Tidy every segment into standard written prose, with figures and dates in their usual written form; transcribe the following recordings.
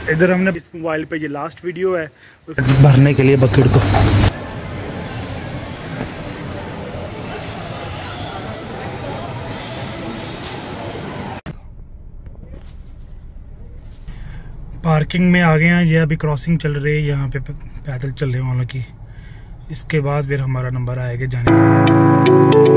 इधर हमने इस मोबाइल पे ये लास्ट वीडियो है भरने के लिए बकेट को। पार्किंग में आ गए हैं। ये अभी क्रॉसिंग चल रही है, यहाँ पे पैदल चल रहे हैं वालों की। इसके बाद फिर हमारा नंबर आएगा जाने।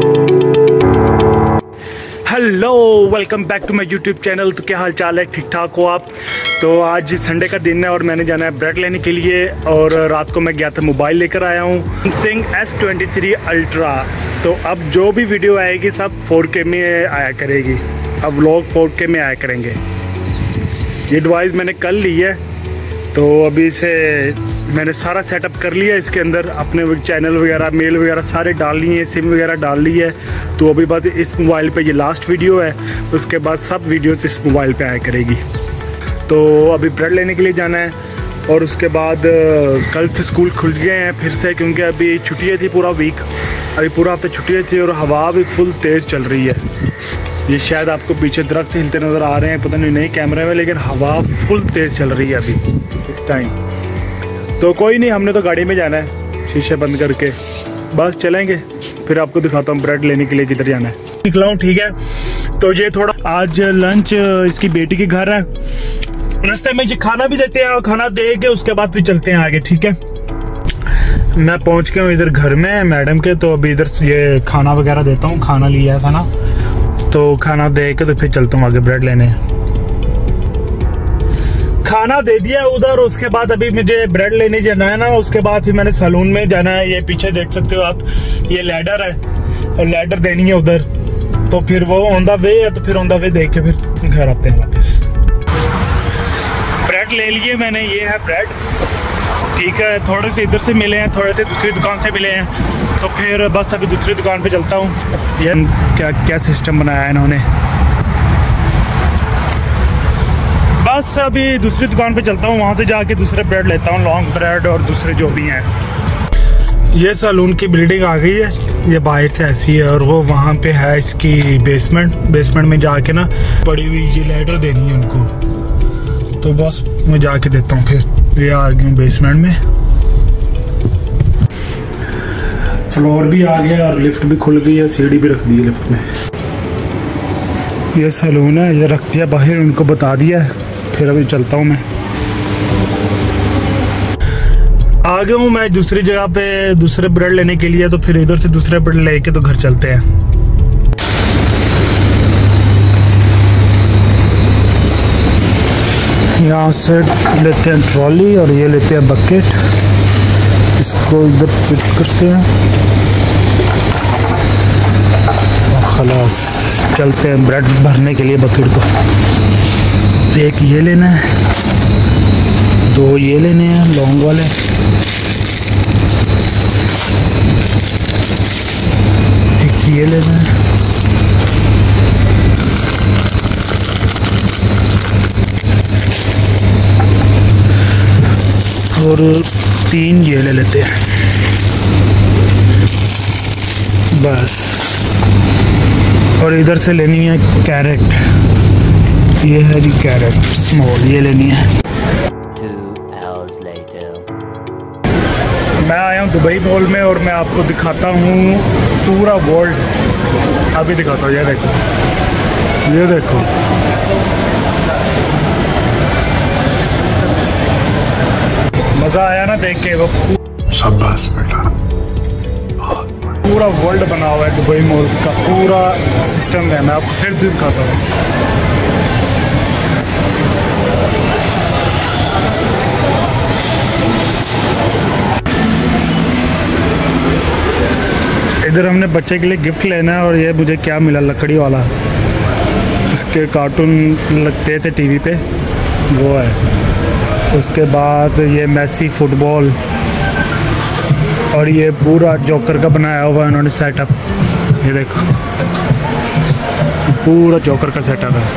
Hello, welcome back to my YouTube channel. तो क्या हाल चाल है, ठीक ठाक हो आप? तो आज संडे का दिन है और मैंने जाना है ब्रेड लेने के लिए। और रात को मैं गया था, मोबाइल लेकर आया हूँ सैमसंग S23 अल्ट्रा। तो अब जो भी वीडियो आएगी सब 4K में आया करेगी। अब व्लॉग 4K में आया करेंगे। ये डिवाइस मैंने कल ली है, तो अभी इसे मैंने सारा सेटअप कर लिया। इसके अंदर अपने चैनल वगैरह, मेल वगैरह सारे डाल लिए हैं, सिम वगैरह डाल ली है। तो अभी बात इस मोबाइल पे ये लास्ट वीडियो है, उसके बाद सब वीडियोस इस मोबाइल पे आया करेगी। तो अभी ब्रेड लेने के लिए जाना है और उसके बाद कल से स्कूल खुल गए हैं फिर से, क्योंकि अभी छुट्टियाँ थी पूरा वीक। अभी पूरा हफ्ता छुट्टियाँ थी और हवा भी फुल तेज़ चल रही है। ये शायद आपको पीछे दरख्त हिलते नज़र आ रहे हैं, पता नहीं कैमरे में, लेकिन हवा फुल तेज़ चल रही है अभी इस टाइम। तो कोई नहीं, हमने तो गाड़ी में जाना है शीशे बंद करके, बस चलेंगे। फिर आपको दिखाता हूँ ब्रेड लेने के लिए किधर जाना है। निकला हूँ, ठीक है। तो ये थोड़ा आज लंच इसकी बेटी के घर है, रास्ते में ये खाना भी देते हैं और खाना दे के उसके बाद फिर चलते हैं आगे, ठीक है। मैं पहुँच गया हूँ इधर घर में मैडम के। तो अभी इधर ये खाना वगैरह देता हूँ, खाना लिया था ना, तो खाना दे के तो फिर चलता हूँ आगे ब्रेड लेने। खाना दे दिया उधर, उसके बाद अभी मुझे ब्रेड लेने जाना है ना। उसके बाद फिर मैंने सैलून में जाना है। ये पीछे देख सकते हो आप, ये लैडर है और लैडर देनी है उधर। तो फिर वो ऑन द वे है, तो फिर ऑन द वे देख के फिर घर आते हैं वापस। ब्रेड ले लिए मैंने, ये है ब्रेड, ठीक है। थोड़े से इधर से मिले हैं, थोड़े से दूसरी दुकान से मिले हैं। तो फिर बस अभी दूसरी दुकान पे चलता हूँ। ये क्या क्या सिस्टम बनाया है इन्होंने। बस अभी दूसरी दुकान पे चलता हूँ, वहाँ से जाके दूसरे ब्रेड लेता हूँ, लॉन्ग ब्रेड और दूसरे जो भी हैं। ये सैलून की बिल्डिंग आ गई है, ये बाहर से ऐसी है। और वो वहाँ पे है इसकी बेसमेंट में जाके ना पड़ी हुई ये लैडर देनी है उनको। तो बस मैं जाके देता हूँ। फिर ये आ गई हूँ बेसमेंट में, फ्लोर भी आ गया और लिफ्ट भी खुल गई है, सीढ़ी भी रख दी है लिफ्ट में। ये सैलून है, ये रख दिया बाहर, उनको बता दिया। फिर अभी चलता हूँ मैं, आ गया हूँ मैं दूसरी जगह पे दूसरे ब्रेड लेने के लिए। तो फिर इधर से दूसरे ब्रेड लेके तो घर चलते हैं। यहाँ से लेते हैं ट्रॉली और ये लेते हैं बकेट, इसको इधर फिट करते हैं और खलास चलते हैं ब्रेड भरने के लिए बकेट को। एक ये लेना है, दो ये लेने हैं लॉन्ग वाले, एक ये लेना है, और 3 ये ले लेते हैं बस। और इधर से लेनी है कैरेट, ये है जी कैरेट स्मॉल, ये लेनी है। 2 hours later. मैं आया हूँ दुबई मॉल में और मैं आपको दिखाता हूँ पूरा वर्ल्ड। अभी दिखाता हूँ, ये देखो, ये देखो। मज़ा आया ना देख के? वो शाबाश बेटा, पूरा वर्ल्ड बना हुआ है दुबई मॉल का, पूरा सिस्टम है। मैं आपको फिर दिखाता हूँ। इधर हमने बच्चे के लिए गिफ्ट लेना है और ये मुझे क्या मिला, लकड़ी वाला। इसके कार्टून लगते थे टीवी पे, वो है। उसके बाद ये मैसी फुटबॉल और ये पूरा जोकर का बनाया हुआ है उन्होंने सेटअप। ये देखो, पूरा जोकर का सेटअप है।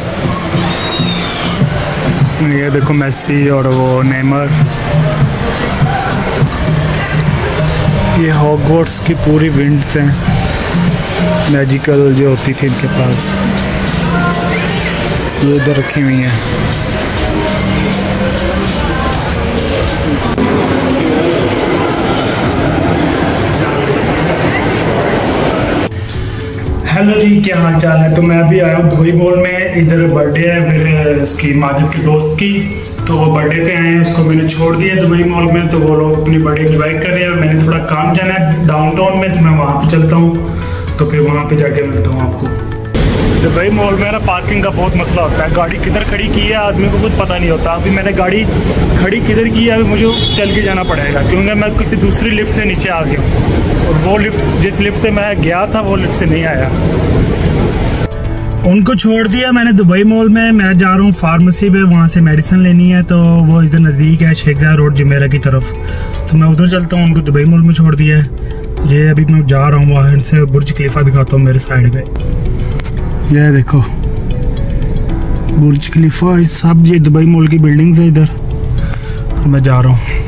ये देखो मैसी और वो नेमर। ये हॉगवर्ट्स की पूरी विंड्स हैं, मैजिकल जो होती थी इनके पास, ये इधर रखी हुई हैं। हेलो जी, क्या हाल चाल है। तो मैं अभी आया हूँ दुबई मॉल में। इधर बर्थडे है मेरे इसकी माजिद के दोस्त की, तो वो बर्थडे पे आए हैं। उसको मैंने छोड़ दिया दुबई मॉल में, तो वो लोग अपनी बर्थडे एंजॉय कर रहे हैं। मैंने थोड़ा काम जाना है डाउनटाउन में, तो मैं वहाँ पे चलता हूँ, तो फिर वहाँ पे जाके मिलता हूँ आपको। दुबई मॉल में ना पार्किंग का बहुत मसला होता है। गाड़ी किधर खड़ी की है आदमी को कुछ पता नहीं होता। अभी मैंने गाड़ी खड़ी किधर की है, अभी मुझे चल के जाना पड़ेगा, क्योंकि मैं किसी दूसरी लिफ्ट से नीचे आ गया हूँ, और वो लिफ्ट जिस लिफ्ट से मैं गया था वो लिफ्ट से नहीं आया। उनको छोड़ दिया मैंने दुबई मॉल में। मैं जा रहा हूँ फार्मेसी पे, वहाँ से मेडिसिन लेनी है, तो वो इधर नज़दीक है शेखज़ाद रोड जुमेरा की तरफ, तो मैं उधर चलता हूँ। उनको दुबई मॉल में छोड़ दिया है। ये अभी मैं जा रहा हूँ वहाँ से बुर्ज खलीफा दिखाता हूँ मेरे साइड पे। ये देखो बुर्ज खलीफा, इस सब ये दुबई मॉल की बिल्डिंग्स है इधर। तो मैं जा रहा हूँ।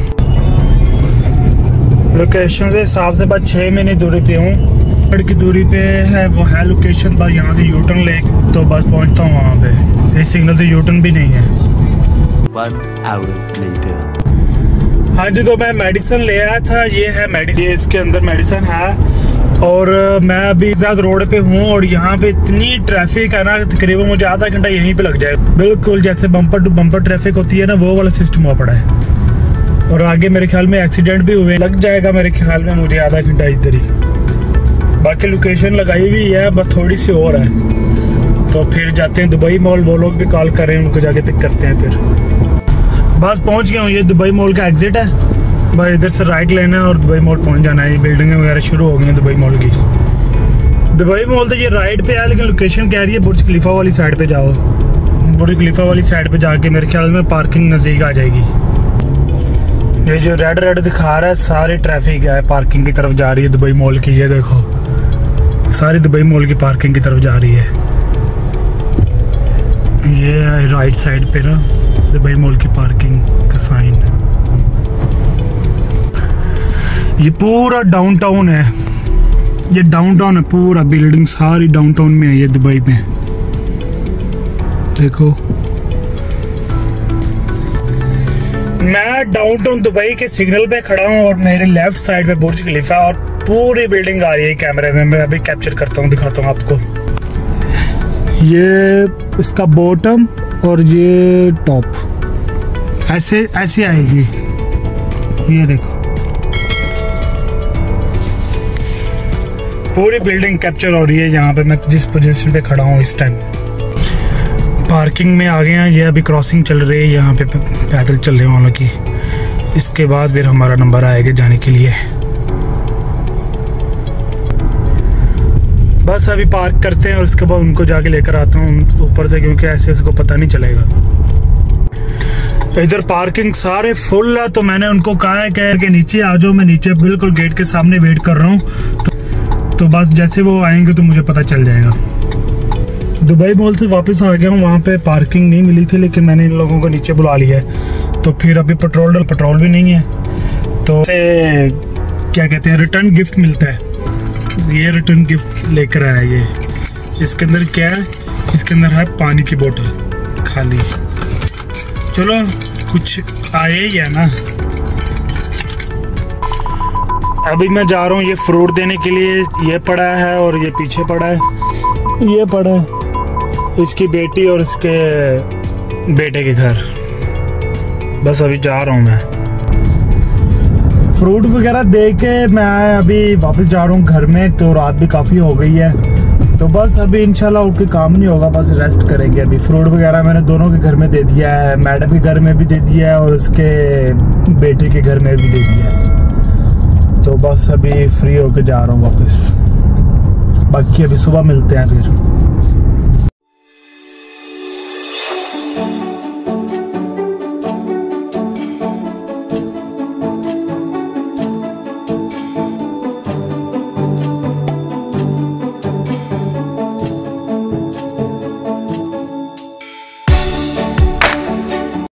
लोकेशन से हिसाब से बस 6 महीने दूरी पे हूँ की दूरी पे है वो है लोकेशन। बस यहाँ से यूटर्न ले तो बस पहुँचता हूँ वहाँ पे। इस सिग्नल से यूटर्न भी नहीं है। 1 hour later. हाँ जी, तो मैं मेडिसिन ले आया था। ये है मेडिसिन, इसके अंदर मेडिसिन है। और मैं अभी ज़्यादा रोड पे हूँ, और यहाँ पे इतनी ट्रैफिक है ना, तकरीबन मुझे आधा घंटा यहीं पे लग जाए। बिल्कुल जैसे बम्पर टू बम्पर ट्रैफिक होती है ना, वो वाला सिस्टम हुआ पड़ा है। और आगे मेरे ख्याल में एक्सीडेंट भी हुए, लग जाएगा मेरे ख्याल में मुझे आधा घंटा इधर ही। बाकी लोकेशन लगाई हुई है, बस थोड़ी सी और है। तो फिर जाते हैं दुबई मॉल। वो लोग भी कॉल कर रहे हैं, उनको जाके पिक करते हैं। फिर बस पहुंच गया हूँ। ये दुबई मॉल का एग्जिट है। बस इधर से राइट लेना है और दुबई मॉल पहुंच जाना है। ये बिल्डिंगें वगैरह शुरू हो गई हैं दुबई मॉल की। दुबई मॉल तो ये राइट पे है, लेकिन लोकेशन कह रही है बुर्ज खलीफा वाली साइड पे जाओ। बुर्ज खलीफा वाली साइड पे जाके मेरे ख्याल में पार्किंग नज़दीक आ जाएगी। ये जो रेड रेड दिखा रहा है, सारी ट्रैफिक है पार्किंग की तरफ जा रही है दुबई मॉल की। ये देखो सारी दुबई मॉल की पार्किंग की तरफ जा रही है। ये राइट साइड पे ना दुबई मॉल की पार्किंग का साइन। ये पूरा डाउनटाउन है। ये डाउनटाउन है पूरा, बिल्डिंग सारी डाउनटाउन में है ये दुबई में। देखो मैं डाउनटाउन दुबई के सिग्नल पे खड़ा हूँ, और मेरे लेफ्ट साइड पे बुर्ज खलीफा, और पूरी बिल्डिंग आ रही है कैमरे में। मैं अभी कैप्चर करता हूँ, दिखाता हूँ आपको। ये इसका बॉटम और ये टॉप ऐसे ऐसे आएगी। ये देखो पूरी बिल्डिंग कैप्चर हो रही है यहाँ पे। मैं जिस पोजीशन पे खड़ा हूँ इस टाइम पार्किंग में आ गए हैं। ये अभी क्रॉसिंग चल रही है, यहाँ पे पैदल चल रहे हैं वालों की। इसके बाद फिर हमारा नंबर आएगा जाने के लिए। बस अभी पार्क करते हैं और उसके बाद उनको जाके लेकर आता हूँ ऊपर से, क्योंकि ऐसे उसको पता नहीं चलेगा। इधर पार्किंग सारे फुल है, तो मैंने उनको कहा है कि नीचे आ जाओ। मैं नीचे बिल्कुल गेट के सामने वेट कर रहा हूँ, तो बस जैसे वो आएंगे तो मुझे पता चल जाएगा। दुबई मॉल से वापस आ गया हूँ। वहाँ पे पार्किंग नहीं मिली थी, लेकिन मैंने इन लोगों को नीचे बुला लिया है। तो फिर अभी पेट्रोल भी नहीं है, तो क्या कहते हैं रिटर्न गिफ्ट मिलता है। ये रिटर्न गिफ्ट लेकर आया। ये इसके अंदर क्या है, इसके अंदर है पानी की बोतल खाली। चलो कुछ आए ही है ना। अभी मैं जा रहा हूँ ये फ्रूट देने के लिए। ये पड़ा है और ये पीछे पड़ा है, ये पड़ा है इसकी बेटी और इसके बेटे के घर। बस अभी जा रहा हूँ मैं फ्रूट वगैरह दे के। मैं अभी वापस जा रहा हूँ घर में, तो रात भी काफ़ी हो गई है। तो बस अभी इंशाल्लाह उठ के काम नहीं होगा, बस रेस्ट करेंगे। अभी फ्रूट वगैरह मैंने दोनों के घर में दे दिया है, मैडम के घर में भी दे दिया है और उसके बेटे के घर में भी दे दिया है। तो बस अभी फ्री होके जा रहा हूँ वापस। बाकी अभी सुबह मिलते हैं फिर।